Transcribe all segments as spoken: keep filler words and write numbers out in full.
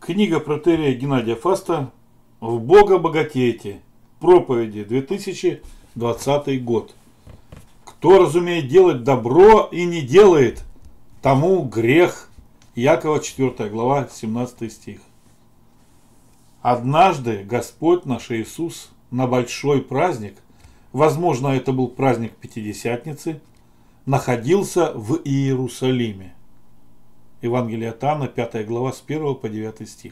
Книга протерия Геннадия Фаста «В Бога богатейте». Проповеди, две тысячи двадцатый год. Кто разумеет делать добро и не делает, тому грех. Якова четвёртая глава, семнадцатый стих. Однажды Господь наш Иисус на большой праздник, возможно, это был праздник Пятидесятницы, находился в Иерусалиме. Евангелие от Иоанна, пятая глава, с первого по девятый стих.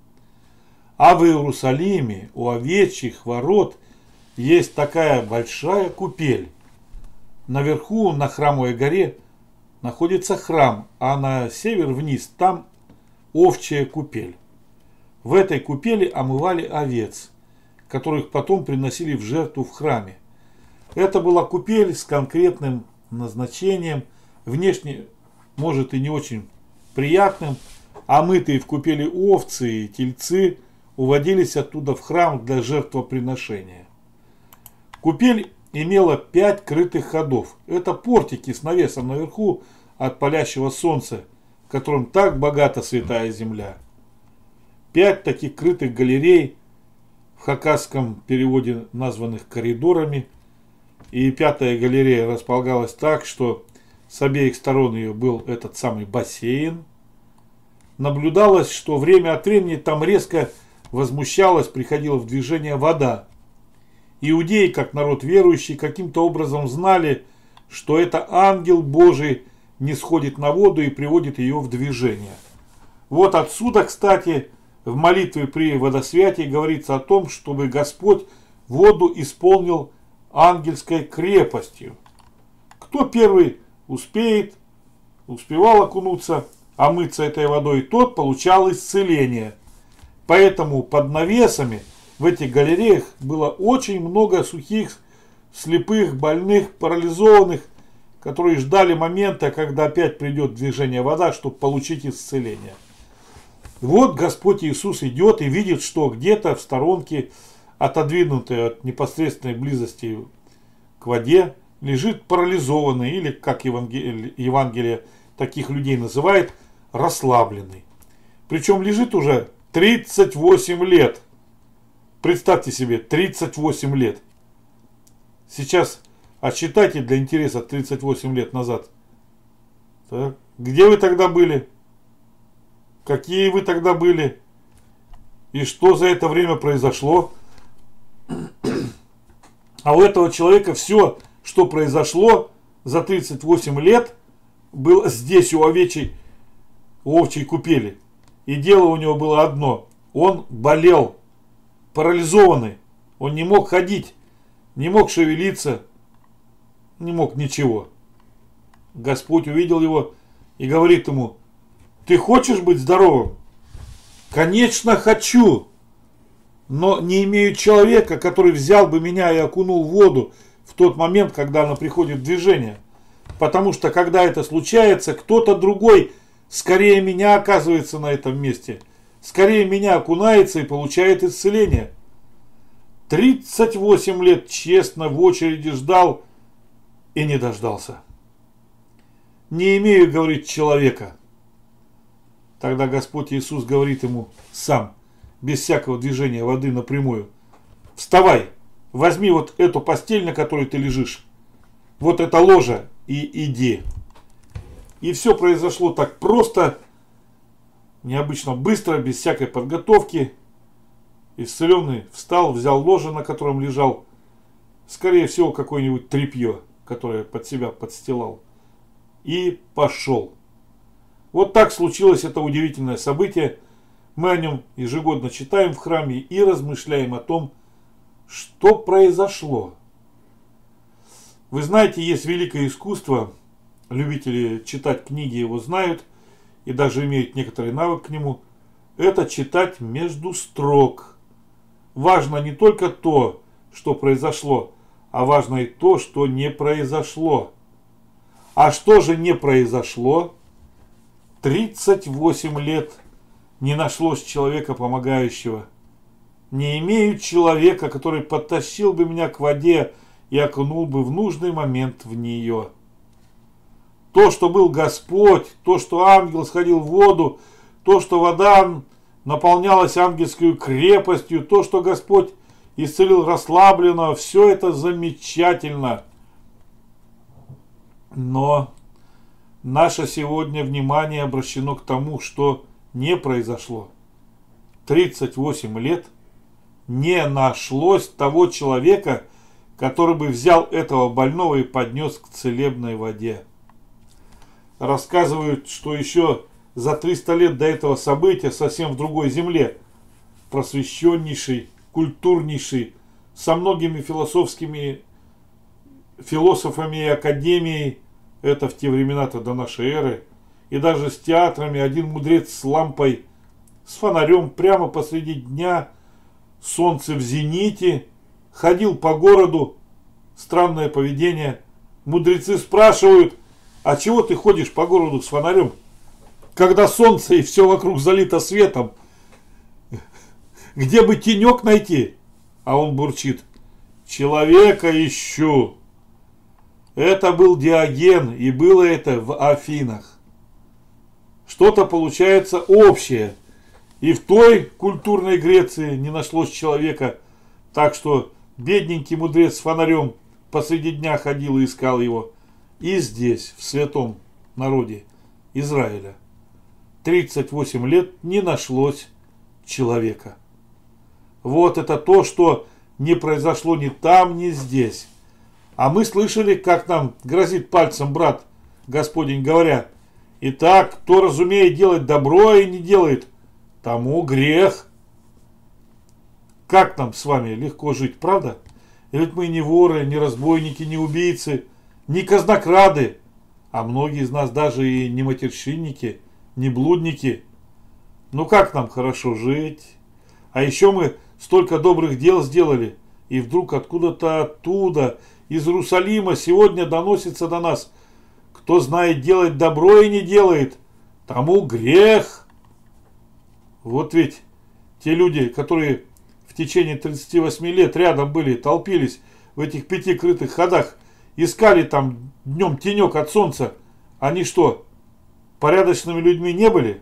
А в Иерусалиме у овечьих ворот есть такая большая купель. Наверху, на Храмовой горе, находится храм, а на север вниз там овчья купель. В этой купели омывали овец, которых потом приносили в жертву в храме. Это была купель с конкретным назначением, внешне, может, и не очень приятным, а мытые в купели овцы и тельцы уводились оттуда в храм для жертвоприношения. Купель имела пять крытых ходов. Это портики с навесом наверху от палящего солнца, которым так богата святая земля. Пять таких крытых галерей, в хакасском переводе названных коридорами, и пятая галерея располагалась так, что с обеих сторон ее был этот самый бассейн. Наблюдалось, что время от времени там резко возмущалась, приходила в движение вода. Иудеи, как народ верующий, каким-то образом знали, что это ангел Божий нисходит на воду и приводит ее в движение. Вот отсюда, кстати, в молитве при водосвятии говорится о том, чтобы Господь воду исполнил ангельской крепостью. Кто первый успеет, успевал окунуться, омыться этой водой, тот получал исцеление. Поэтому под навесами в этих галереях было очень много сухих, слепых, больных, парализованных, которые ждали момента, когда опять придет в движение вода, чтобы получить исцеление. Вот Господь Иисус идет и видит, что где-то в сторонке, отодвинутой от непосредственной близости к воде, лежит парализованный, или, как Евангелие, Евангелие таких людей называет, расслабленный. Причем лежит уже тридцать восемь лет. Представьте себе, тридцать восемь лет. Сейчас отсчитайте для интереса тридцать восемь лет назад. Так. Где вы тогда были? Какие вы тогда были? И что за это время произошло? А у этого человека все, что произошло за тридцать восемь лет, было здесь, у овечьей, у овчьей купели. И дело у него было одно. Он болел, парализованный. Он не мог ходить, не мог шевелиться, не мог ничего. Господь увидел его и говорит ему: ты хочешь быть здоровым? Конечно, хочу. Но не имею человека, который взял бы меня и окунул в воду в тот момент, когда она приходит в движение. Потому что, когда это случается, кто-то другой скорее меня оказывается на этом месте. Скорее меня окунается и получает исцеление. тридцать восемь лет честно в очереди ждал и не дождался. Не имею, говорит, человека. Тогда Господь Иисус говорит ему сам, без всякого движения воды напрямую: вставай, возьми вот эту постель, на которой ты лежишь, вот это ложе, и иди. И все произошло так просто, необычно быстро, без всякой подготовки. Исцеленный встал, взял ложе, на котором лежал, скорее всего, какое-нибудь тряпье, которое под себя подстилал, и пошел. Вот так случилось это удивительное событие. Мы о нем ежегодно читаем в храме и размышляем о том, что произошло. Вы знаете, есть великое искусство, любители читать книги его знают и даже имеют некоторый навык к нему, это читать между строк. Важно не только то, что произошло, а важно и то, что не произошло. А что же не произошло? тридцать восемь лет не нашлось человека помогающего. Не имею человека, который подтащил бы меня к воде и окунул бы в нужный момент в нее. То, что был Господь, то, что ангел сходил в воду, то, что вода наполнялось ангельской крепостью, то, что Господь исцелил расслабленного, все это замечательно. Но наше сегодня внимание обращено к тому, что не произошло. тридцать восемь лет не нашлось того человека, который бы взял этого больного и поднес к целебной воде. Рассказывают, что еще за триста лет до этого события совсем в другой земле, просвещеннейший, культурнейший, со многими философскими философами и академией, это в те времена-то до нашей эры, и даже с театрами, один мудрец с лампой, с фонарем прямо посреди дня, солнце в зените, ходил по городу. Странное поведение. Мудрецы спрашивают: а чего ты ходишь по городу с фонарем, когда солнце и все вокруг залито светом? Где бы тенек найти? А он бурчит: человека ищу. Это был Диоген, и было это в Афинах. Что-то получается общее. И в той культурной Греции не нашлось человека, так что бедненький мудрец с фонарем посреди дня ходил и искал его. И здесь, в святом народе Израиля, тридцать восемь лет не нашлось человека. Вот это то, что не произошло ни там, ни здесь. А мы слышали, как нам грозит пальцем брат Господень, говоря: итак, кто разумеет делать добро и не делает, тому грех. Как нам с вами легко жить, правда? И ведь мы не воры, не разбойники, не убийцы, не казнокрады, а многие из нас даже и не матерщинники, не блудники. Ну как нам хорошо жить? А еще мы столько добрых дел сделали, и вдруг откуда-то оттуда, из Иерусалима, сегодня доносится до нас: кто знает делать добро и не делает, тому грех. Вот ведь те люди, которые в течение тридцати восьми лет рядом были, толпились в этих пяти крытых ходах, искали там днем тенек от солнца, они что, порядочными людьми не были?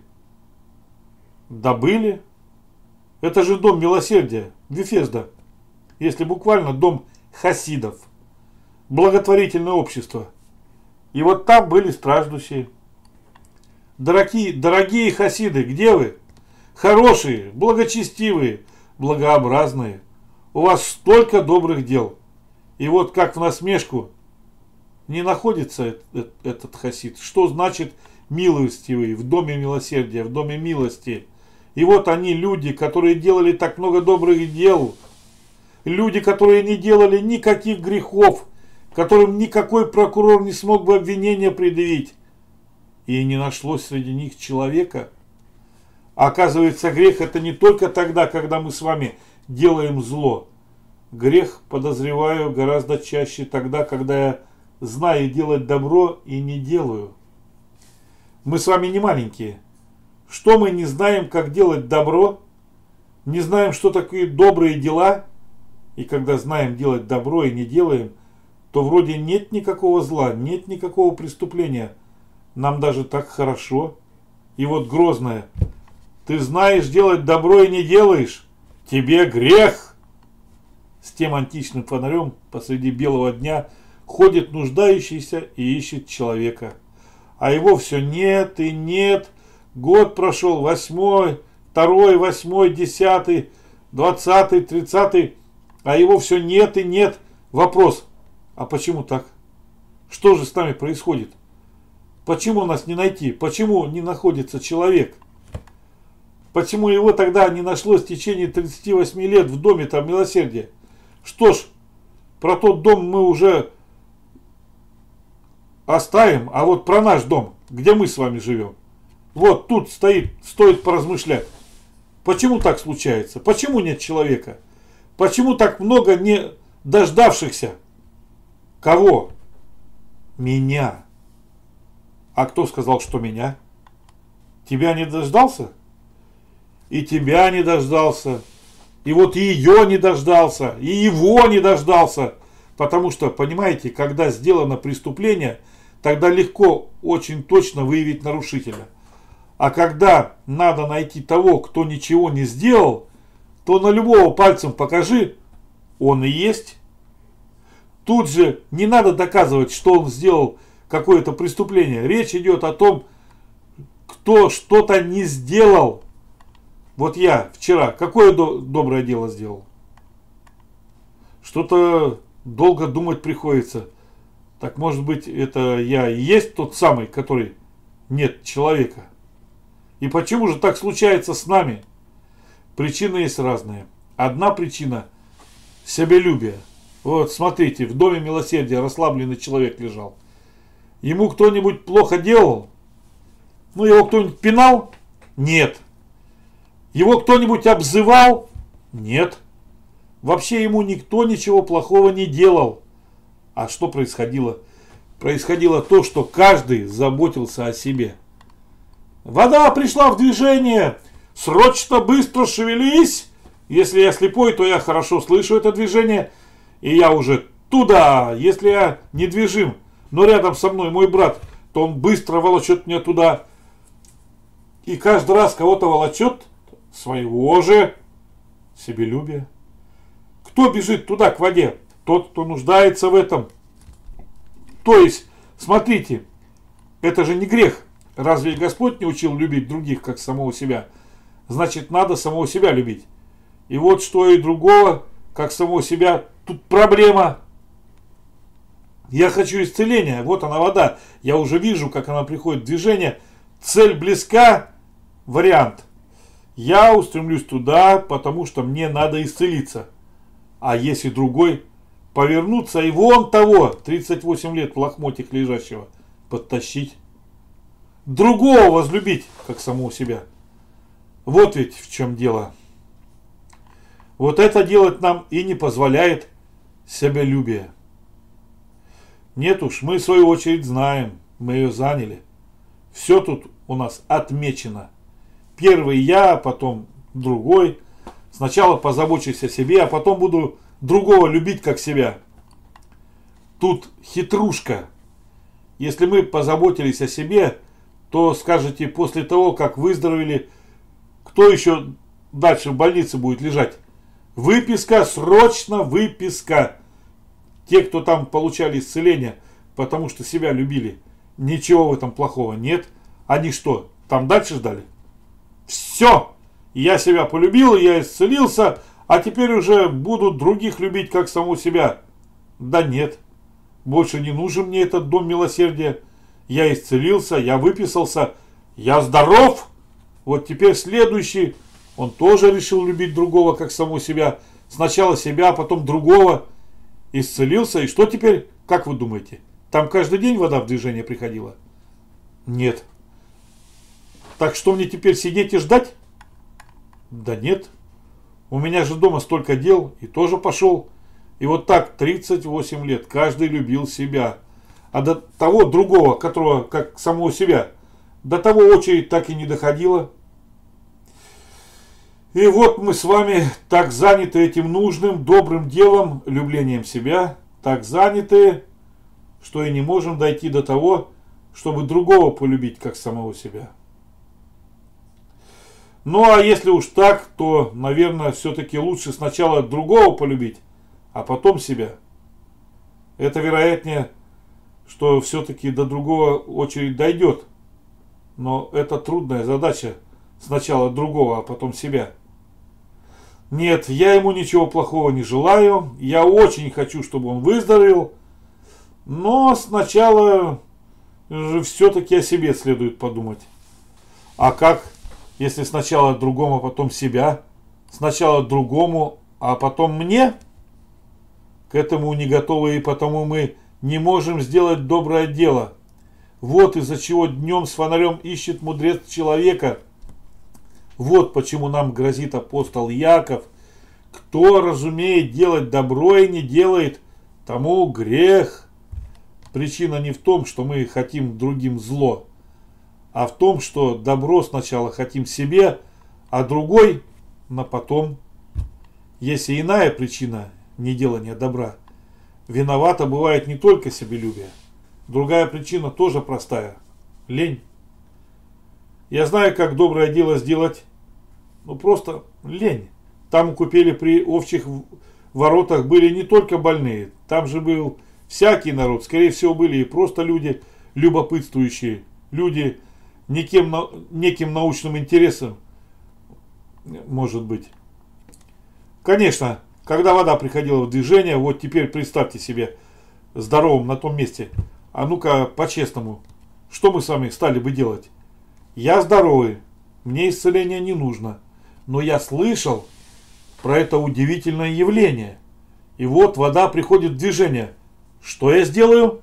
Да были. Это же дом милосердия, Вифезда, если буквально дом хасидов, благотворительное общество. И вот там были страждущие. Дорогие, дорогие хасиды, где вы? Хорошие, благочестивые, благообразные. У вас столько добрых дел. И вот как в насмешку не находится этот хасид. Что значит милостивый, в доме милосердия, в доме милости? И вот они, люди, которые делали так много добрых дел. Люди, которые не делали никаких грехов, которым никакой прокурор не смог бы обвинения предъявить. И не нашлось среди них человека. Оказывается, грех это не только тогда, когда мы с вами делаем зло. Грех, подозреваю, гораздо чаще тогда, когда я знаю делать добро и не делаю. Мы с вами не маленькие. Что мы не знаем, как делать добро? Не знаем, что такое добрые дела? И когда знаем делать добро и не делаем, то вроде нет никакого зла, нет никакого преступления. Нам даже так хорошо. И вот грозное: ты знаешь делать добро и не делаешь, тебе грех. С тем античным фонарем посреди белого дня ходит нуждающийся и ищет человека. А его все нет и нет. Год прошел, восьмой, второй, восьмой, десятый, двадцатый, тридцатый, а его все нет и нет. Вопрос: а почему так? Что же с нами происходит? Почему нас не найти? Почему не находится человек? Почему его тогда не нашлось в течение тридцати восьми лет в доме там милосердия? Что ж, про тот дом мы уже оставим, а вот про наш дом, где мы с вами живем, вот тут стоит, стоит поразмышлять. Почему так случается? Почему нет человека? Почему так много не дождавшихся? Кого? Меня. А кто сказал, что меня? Тебя не дождался? И тебя не дождался. И вот ее не дождался. И его не дождался. Потому что, понимаете, когда сделано преступление, тогда легко очень точно выявить нарушителя. А когда надо найти того, кто ничего не сделал, то на любого пальцем покажи, он и есть. Тут же не надо доказывать, что он сделал какое-то преступление. Речь идет о том, кто что-то не сделал. Вот я вчера какое до- доброе дело сделал? Что-то долго думать приходится. Так может быть, это я и есть тот самый, который нет человека? И почему же так случается с нами? Причины есть разные. Одна причина – себялюбие. Вот смотрите, в доме милосердия расслабленный человек лежал. Ему кто-нибудь плохо делал? Ну, его кто-нибудь пинал? Нет. Его кто-нибудь обзывал? Нет. Вообще ему никто ничего плохого не делал. А что происходило? Происходило то, что каждый заботился о себе. Вода пришла в движение. Срочно, быстро шевелись. Если я слепой, то я хорошо слышу это движение. И я уже туда. Если я недвижим, но рядом со мной мой брат, то он быстро волочет меня туда. И каждый раз кого-то волочет, своего же, себялюбие. Кто бежит туда, к воде? Тот, кто нуждается в этом. То есть, смотрите, это же не грех. Разве Господь не учил любить других, как самого себя? Значит, надо самого себя любить. И вот что и другого, как самого себя, тут проблема. Я хочу исцеления, вот она вода. Я уже вижу, как она приходит в движение. Цель близка, вариант. Я устремлюсь туда, потому что мне надо исцелиться. А если другой, повернуться и вон того, тридцать восемь лет в лохмотьях лежащего, подтащить. Другого возлюбить, как самого себя. Вот ведь в чем дело. Вот это делать нам и не позволяет себялюбие. Нет уж, мы в свою очередь знаем, мы ее заняли. Все тут у нас отмечено. Первый я, потом другой. Сначала позабочусь о себе, а потом буду другого любить, как себя. Тут хитрушка. Если мы позаботились о себе, то скажете, после того, как выздоровели, кто еще дальше в больнице будет лежать? Выписка, срочно выписка. Те, кто там получали исцеление, потому что себя любили, ничего в этом плохого нет. Они что, там дальше ждали? Все! Я себя полюбил, я исцелился, а теперь уже буду других любить, как саму себя. Да нет, больше не нужен мне этот дом милосердия. Я исцелился, я выписался, я здоров. Вот теперь следующий, он тоже решил любить другого, как саму себя. Сначала себя, а потом другого. Исцелился, и что теперь? Как вы думаете? Там каждый день вода в движение приходила? Нет. Так что мне теперь сидеть и ждать? Да нет. У меня же дома столько дел, и тоже пошел. И вот так тридцать восемь лет каждый любил себя. А до того другого, которого как самого себя, до того очередь так и не доходила. И вот мы с вами так заняты этим нужным, добрым делом, люблением себя, так заняты, что и не можем дойти до того, чтобы другого полюбить, как самого себя. Ну а если уж так, то, наверное, все-таки лучше сначала другого полюбить, а потом себя. Это вероятнее, что все-таки до другого очередь дойдет. Но это трудная задача. Сначала другого, а потом себя. Нет, я ему ничего плохого не желаю. Я очень хочу, чтобы он выздоровел. Но сначала же все-таки о себе следует подумать. А как, если сначала другому, а потом себя? Сначала другому, а потом мне? К этому не готовы, и потому мы не можем сделать доброе дело. Вот из-за чего днем с фонарем ищет мудрец человека. Вот почему нам грозит апостол Яков. Кто разумеет делать добро и не делает, тому грех. Причина не в том, что мы хотим другим зло, а в том, что добро сначала хотим себе, а другой на потом. Если иная причина неделания добра, виновата бывает не только себялюбие. Другая причина тоже простая – лень. Я знаю, как доброе дело сделать. Ну просто лень. Там у купели при овчих воротах были не только больные. Там же был всякий народ. Скорее всего, были и просто люди любопытствующие. Люди неким, неким научным интересом, может быть. Конечно, когда вода приходила в движение, вот теперь представьте себе здоровым на том месте. А ну-ка, по-честному, что мы с вами стали бы делать? Я здоровый, мне исцеление не нужно. Но я слышал про это удивительное явление. И вот вода приходит в движение. Что я сделаю?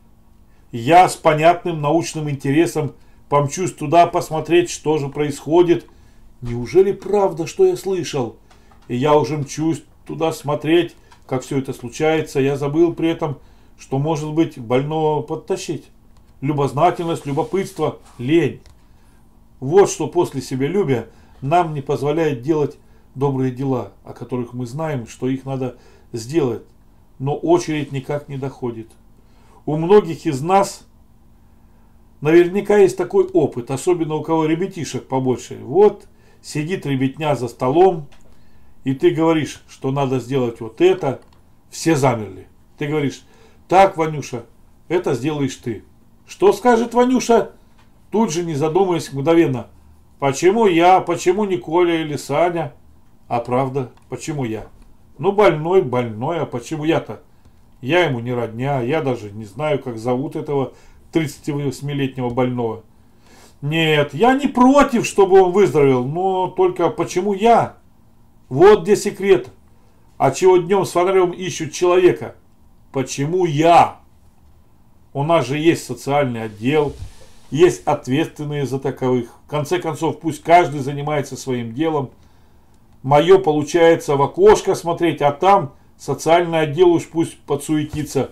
Я с понятным научным интересом помчусь туда посмотреть, что же происходит. Неужели правда, что я слышал? И я уже мчусь туда смотреть, как все это случается. Я забыл при этом, что может быть больного подтащить. Любознательность, любопытство, лень. Вот что после себялюбия нам не позволяет делать добрые дела, о которых мы знаем, что их надо сделать, но очередь никак не доходит. У многих из нас наверняка есть такой опыт, особенно у кого ребятишек побольше. Вот сидит ребятня за столом, и ты говоришь, что надо сделать вот это, все замерли. Ты говоришь: так, Ванюша, это сделаешь ты. Что скажет Ванюша? Тут же, не задумываясь, мгновенно: почему я, почему не Коля или Саня? А правда, почему я? Ну, больной, больной, а почему я-то? Я ему не родня, я даже не знаю, как зовут этого тридцативосьмилетнего больного. Нет, я не против, чтобы он выздоровел, но только почему я? Вот где секрет. А чего днем с фонарем ищут человека? Почему я? У нас же есть социальный отдел, есть ответственные за таковых. В конце концов, пусть каждый занимается своим делом. Мое получается в окошко смотреть, а там социальный отдел уж пусть подсуетится.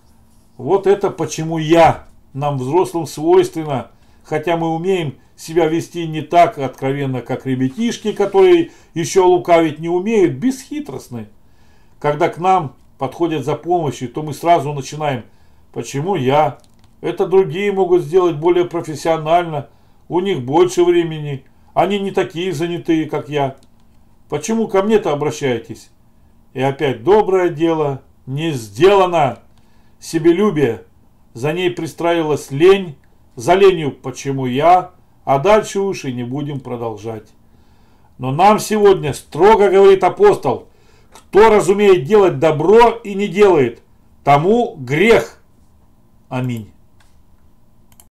Вот это почему я. Нам, взрослым, свойственно. Хотя мы умеем себя вести не так откровенно, как ребятишки, которые еще лукавить не умеют, бесхитростны. Когда к нам подходят за помощью, то мы сразу начинаем: почему я? Это другие могут сделать более профессионально, у них больше времени, они не такие занятые, как я. Почему ко мне-то обращаетесь? И опять доброе дело не сделано. Себялюбие, за ней пристраивалась лень, за ленью почему я, а дальше уж и не будем продолжать. Но нам сегодня строго говорит апостол: кто разумеет делать добро и не делает, тому грех. Аминь.